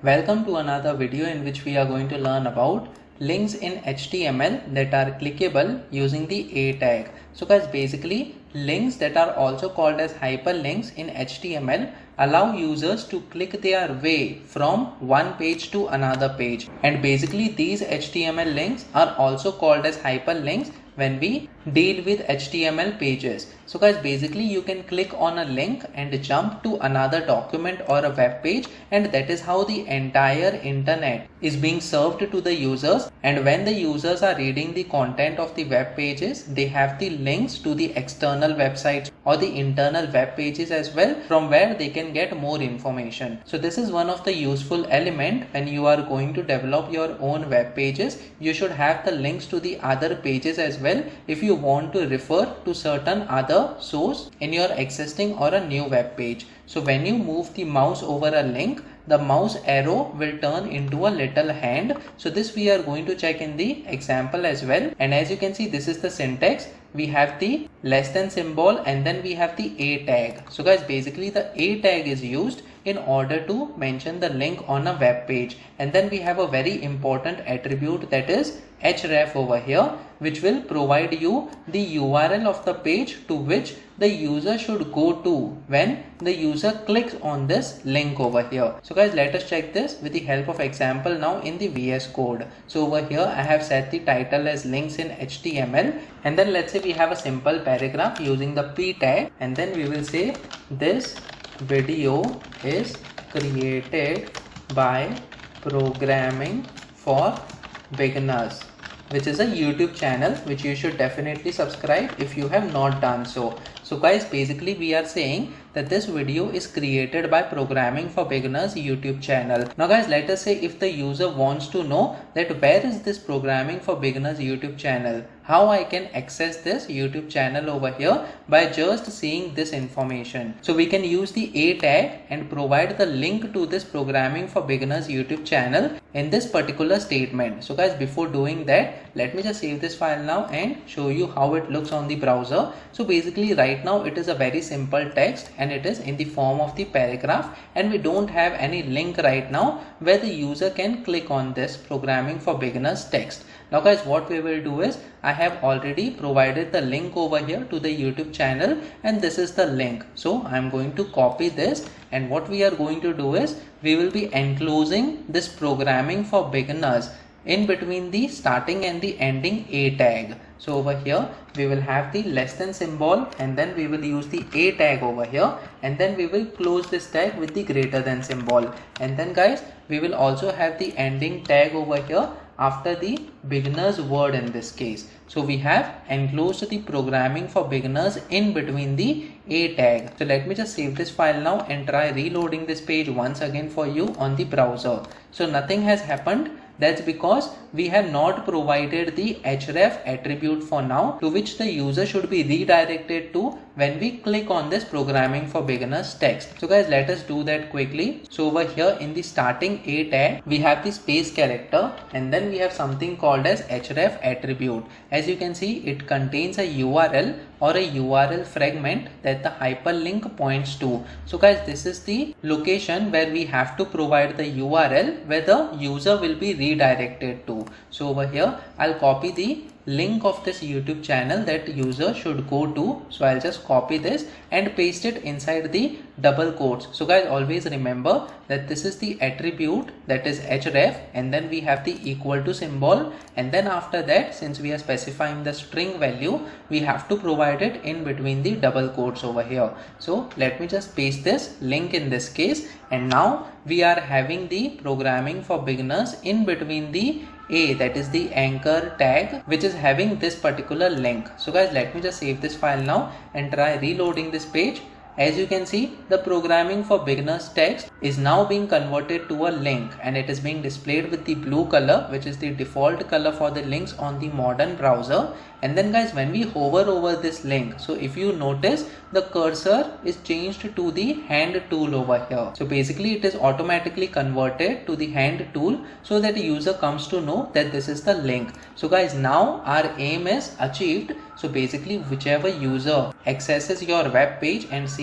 Welcome to another video in which we are going to learn about links in HTML that are clickable using the A tag. So guys, basically links that are also called as hyperlinks in HTML allow users to click their way from one page to another page, and basically these HTML links are also called as hyperlinks when we deal with HTML pages. So guys, basically you can click on a link and jump to another document or a web page, and that is how the entire internet is being served to the users. And when the users are reading the content of the web pages, they have the links to the external websites or the internal web pages as well, from where they can get more information. So this is one of the useful element when you are going to develop your own web pages. You should have the links to the other pages as well if you want to refer to certain other source in your existing or a new web page. So when you move the mouse over a link, the mouse arrow will turn into a little hand. So this we are going to check in the example as well. And as you can see, this is the syntax. We have the less than symbol and then we have the A tag. So guys, basically the A tag is used in order to mention the link on a web page. And then we have a very important attribute, that is href over here, which will provide you the URL of the page to which the user should go to when the user clicks on this link over here. So guys, let us check this with the help of example now in the VS Code. So over here I have set the title as links in HTML, and then let's say we have a simple paragraph using the P tag, and then we will say this video is created by Programming for Beginners, which is a YouTube channel which you should definitely subscribe if you have not done so. So guys, basically we are saying that this video is created by Programming for Beginners YouTube channel. Now guys, let us say if the user wants to know that where is this Programming for Beginners YouTube channel, how I can access this YouTube channel over here by just seeing this information. So we can use the A tag and provide the link to this Programming for Beginners YouTube channel in this particular statement. So guys, before doing that, let me just save this file now and show you how it looks on the browser. So basically right now it is a very simple text and it is in the form of the paragraph, and we don't have any link right now where the user can click on this Programming for Beginners text. Now guys, what we will do is I have already provided the link over here to the YouTube channel, and this is the link. So I'm going to copy this, and what we are going to do is we will be enclosing this Programming for Beginners in between the starting and the ending A tag. So over here we will have the less than symbol, and then we will use the A tag over here, and then we will close this tag with the greater than symbol. And then guys, we will also have the ending tag over here after the beginners word in this case. So we have enclosed the Programming for Beginners in between the A tag. So let me just save this file now and try reloading this page once again for you on the browser. So nothing has happened. That's because we have not provided the href attribute for now, to which the user should be redirected to when we click on this Programming for Beginners text. So guys, let us do that quickly. So over here in the starting A tag, we have the space character, and then we have something called as href attribute. As you can see, it contains a URL or a URL fragment that the hyperlink points to. So guys, this is the location where we have to provide the URL where the user will be redirected to. So over here I'll copy the link of this YouTube channel that user should go to. So I'll just copy this and paste it inside the double quotes. So guys, always remember that this is the attribute, that is href, and then we have the equal to symbol, and then after that, since we are specifying the string value, we have to provide it in between the double quotes over here. So let me just paste this link in this case, and now we are having the Programming for Beginners in between the A, that is the anchor tag, which is having this particular link. So guys, let me just save this file now and try reloading this page. As you can see, the Programming for Beginners text is now being converted to a link, and it is being displayed with the blue color, which is the default color for the links on the modern browser. And then guys, when we hover over this link, so if you notice, the cursor is changed to the hand tool over here. So basically it is automatically converted to the hand tool so that the user comes to know that this is the link. So guys, now our aim is achieved. So basically whichever user accesses your web page and sees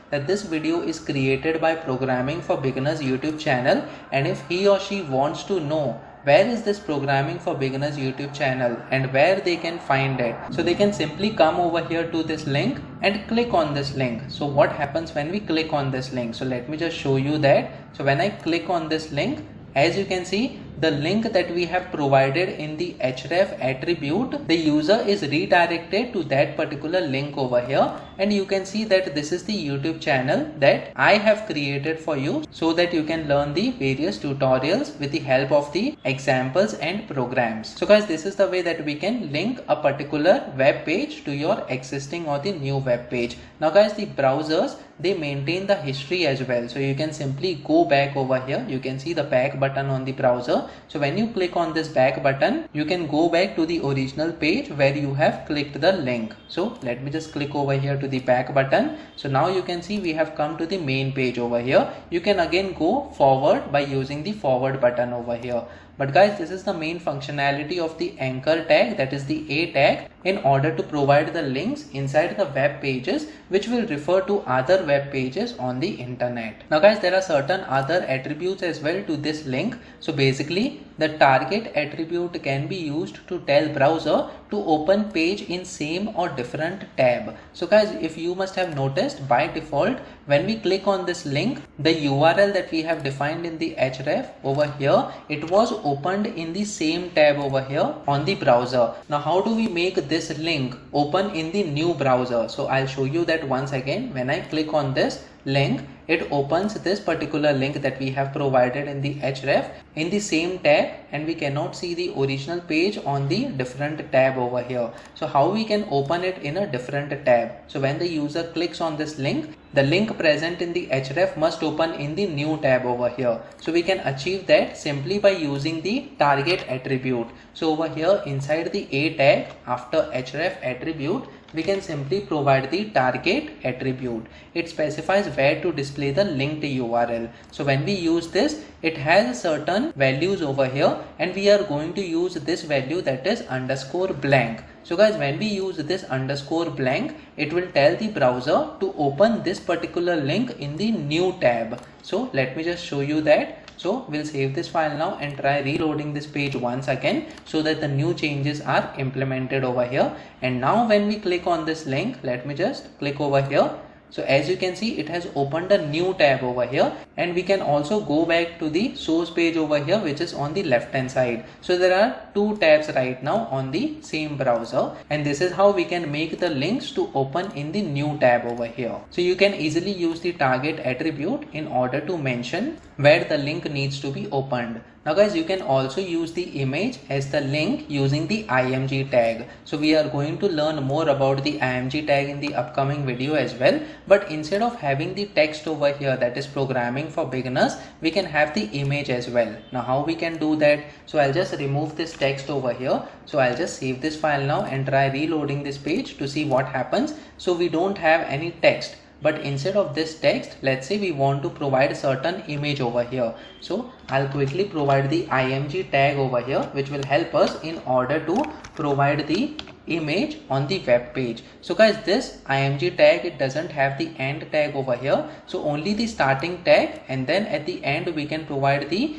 that this video is created by Programming for Beginners YouTube channel, and if he or she wants to know where is this Programming for Beginners YouTube channel and where they can find it, so they can simply come over here to this link and click on this link. So what happens when we click on this link? So let me just show you that. So when I click on this link, as you can see, the link that we have provided in the href attribute, the user is redirected to that particular link over here, and you can see that this is the YouTube channel that I have created for you so that you can learn the various tutorials with the help of the examples and programs. So guys, this is the way that we can link a particular web page to your existing or the new web page. Now guys, the browsers, they maintain the history as well, so you can simply go back over here. You can see the back button on the browser. So when you click on this back button, you can go back to the original page where you have clicked the link. So let me just click over here to the back button. So now you can see we have come to the main page over here. You can again go forward by using the forward button over here. But guys, this is the main functionality of the anchor tag, that is the A tag, in order to provide the links inside the web pages which will refer to other web pages on the internet. Now guys, there are certain other attributes as well to this link. So basically, the target attribute can be used to tell browser to open page in same or different tab. So guys, if you must have noticed, by default when we click on this link, the URL that we have defined in the href over here, it was opened in the same tab over here on the browser. Now how do we make this link open in the new browser? So I'll show you that once again. When I click on this link, it opens this particular link that we have provided in the href in the same tab, and we cannot see the original page on the different tab over here. So how we can open it in a different tab? So when the user clicks on this link, the link present in the href must open in the new tab over here. So we can achieve that simply by using the target attribute. So over here inside the A tag, after href attribute, we can simply provide the target attribute. It specifies where to display the linked URL. So when we use this, it has certain values over here, and we are going to use this value, that is _blank. So guys, when we use this _blank, it will tell the browser to open this particular link in the new tab. So let me just show you that. So we'll save this file now and try reloading this page once again so that the new changes are implemented over here. And now when we click on this link, let me just click over here. So as you can see, it has opened a new tab over here, and we can also go back to the source page over here, which is on the left hand side. So there are two tabs right now on the same browser, and this is how we can make the links to open in the new tab over here. So you can easily use the target attribute in order to mention where the link needs to be opened. Now guys, you can also use the image as the link using the img tag. So we are going to learn more about the img tag in the upcoming video as well. But instead of having the text over here, that is Programming for Beginners, we can have the image as well. Now how we can do that? So I'll just remove this text over here. So I'll just save this file now and try reloading this page to see what happens. So we don't have any text, but instead of this text, let's say we want to provide a certain image over here. So I'll quickly provide the img tag over here, which will help us in order to provide the image on the web page. So guys, this img tag, it doesn't have the end tag over here, so only the starting tag, and then at the end we can provide the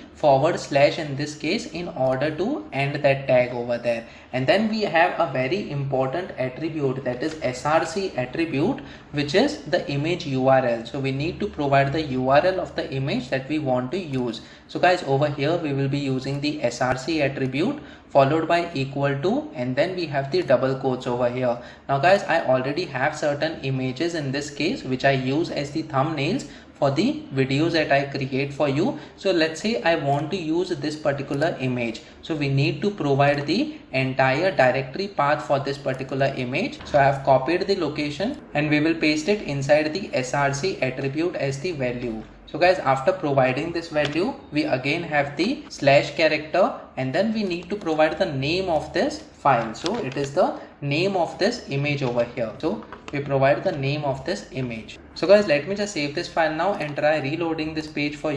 / in this case in order to end that tag over there. And then we have a very important attribute, that is src attribute, which is the image URL. So we need to provide the URL of the image that we want to use. So guys, over here we will be using the src attribute followed by =, and then we have the double quotes over here. Now guys, I already have certain images in this case which I use as the thumbnails for the videos that I create for you. So let's say I want to use this particular image. So we need to provide the entire directory path for this particular image. So I have copied the location and we will paste it inside the src attribute as the value. So guys, after providing this value, we again have the / character, and then we need to provide the name of this file. So it is the name of this image over here. So we provide the name of this image. So guys, let me just save this file now and try reloading this page for you.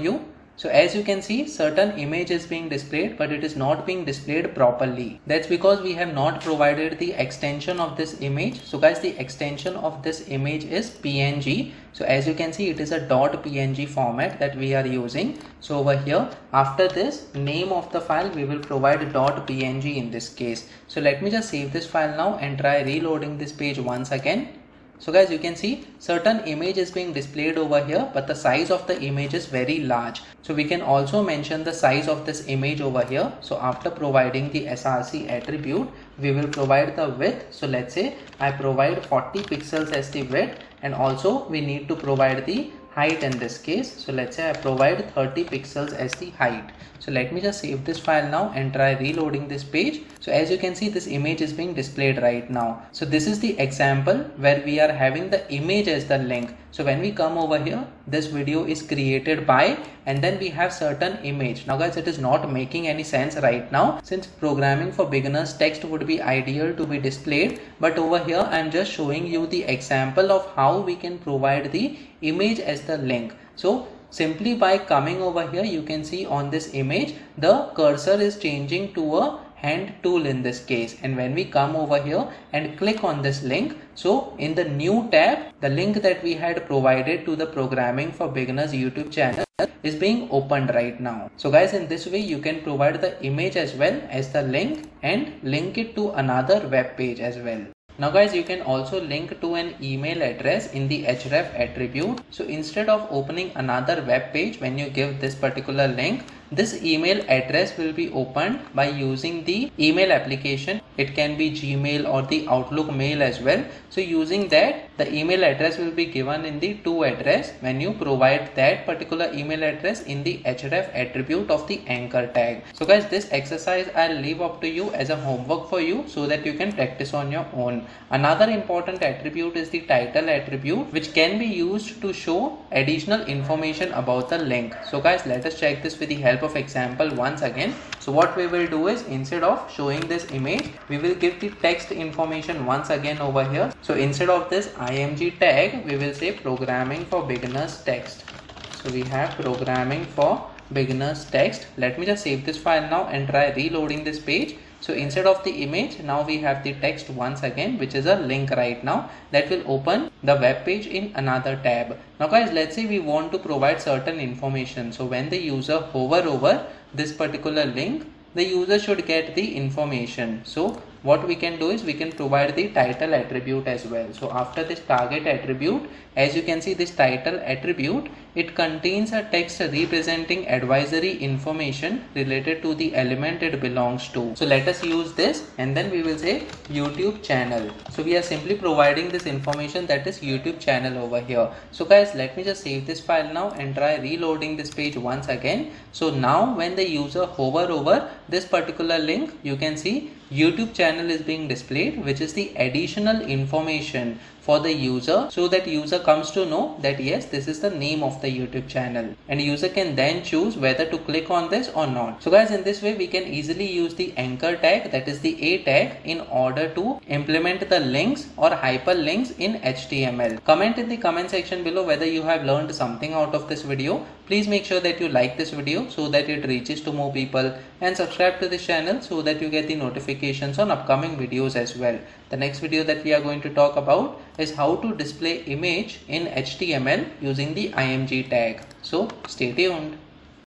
So as you can see, certain image is being displayed, but it is not being displayed properly. That's because we have not provided the extension of this image. So guys, the extension of this image is PNG. So as you can see, it is a .png format that we are using. So over here, after this name of the file, we will provide .png in this case. So let me just save this file now and try reloading this page once again. So guys, you can see certain image is being displayed over here, but the size of the image is very large. So we can also mention the size of this image over here. So after providing the src attribute, we will provide the width. So let's say I provide 40 pixels as the width, and also we need to provide the height in this case. So let's say I provide 30 pixels as the height. So let me just save this file now and try reloading this page. So as you can see, this image is being displayed right now. So this is the example where we are having the image as the link. So when we come over here, this video is created by, and then we have certain image. Now guys, it is not making any sense right now, since programming for beginners text would be ideal to be displayed. But over here, I am just showing you the example of how we can provide the image as the link. So simply by coming over here, you can see on this image, the cursor is changing to a hand tool in this case. And when we come over here and click on this link, so in the new tab, the link that we had provided to the Programming for Beginners YouTube channel is being opened right now. So guys, in this way you can provide the image as well as the link and link it to another web page as well. Now guys, you can also link to an email address in the href attribute. So instead of opening another web page, when you give this particular link, this email address will be opened by using the email application. It can be Gmail or the Outlook mail as well. So using that, the email address will be given in the to address when you provide that particular email address in the href attribute of the anchor tag. So guys, this exercise I'll leave up to you as a homework for you so that you can practice on your own. Another important attribute is the title attribute, which can be used to show additional information about the link. So guys, let us check this with the help of example once again. So what we will do is, instead of showing this image, we will give the text information once again over here. So instead of this img tag, we will say Programming for Beginners text. So we have Programming for Beginners text. Let me just save this file now and try reloading this page. So instead of the image, now we have the text once again, which is a link right now that will open the web page in another tab. Now guys, let's say we want to provide certain information. So when the user hover over this particular link, the user should get the information. So what we can do is we can provide the title attribute as well. So after this target attribute, as you can see, this title attribute, it contains a text representing advisory information related to the element it belongs to. So let us use this, and then we will say YouTube channel. So we are simply providing this information, that is YouTube channel over here. So guys, let me just save this file now and try reloading this page once again. So now when the user hover over this particular link, you can see YouTube channel is being displayed, which is the additional information for the user, so that user comes to know that yes, this is the name of the YouTube channel, and user can then choose whether to click on this or not. So guys, in this way we can easily use the anchor tag, that is the A tag, in order to implement the links or hyperlinks in HTML. Comment in the comment section below whether you have learned something out of this video. Please make sure that you like this video so that it reaches to more people, and subscribe to this channel so that you get the notifications on upcoming videos as well. The next video that we are going to talk about is how to display image in HTML using the img tag. So stay tuned.